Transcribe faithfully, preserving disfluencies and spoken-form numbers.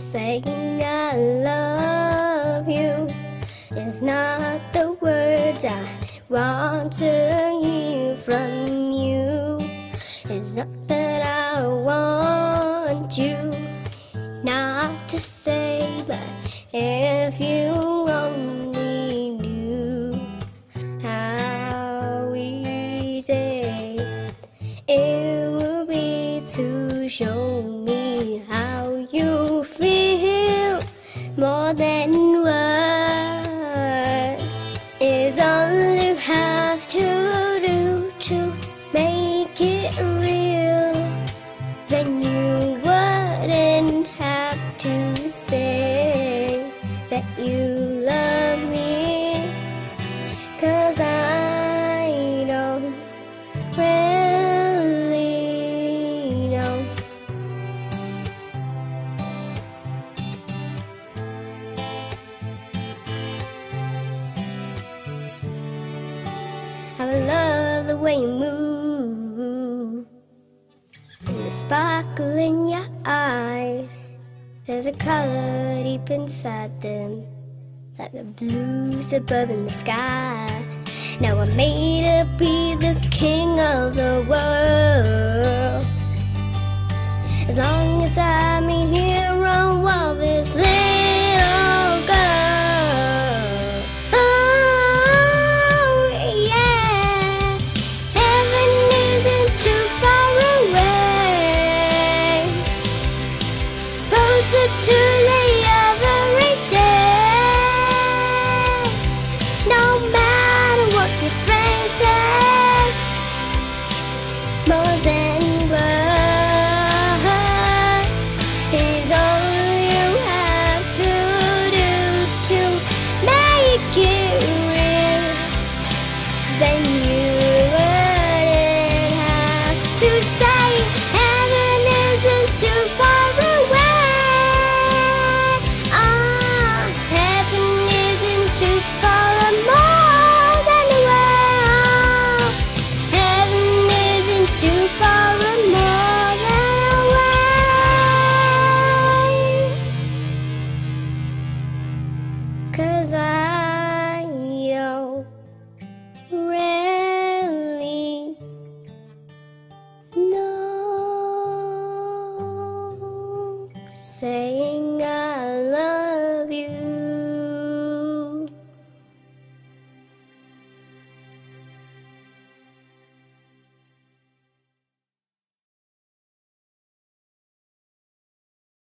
saying I love you is not the words I want to hear from you. It's not that I want you not to say, but if you only knew how easy it would be to show me how you feel. More than words is all you have to do to make it real. Then you wouldn't have to say that you love me, 'cause I don't really know. I love the way you move, and the sparkle in your eyes. There's a color deep inside them, like the blues above in the sky. Now I'm made to be the king of the world, as long as I'm here on wall this little girl. Oh yeah, heaven isn't too far away, closer to the every day. No matter what your friends say, more than words is all you have to do to make it real. Then you wouldn't have to say heaven isn't too far away. Ah, heaven isn't too far more than away. Heaven isn't too far more than away. 'Cause I don't really know. Saying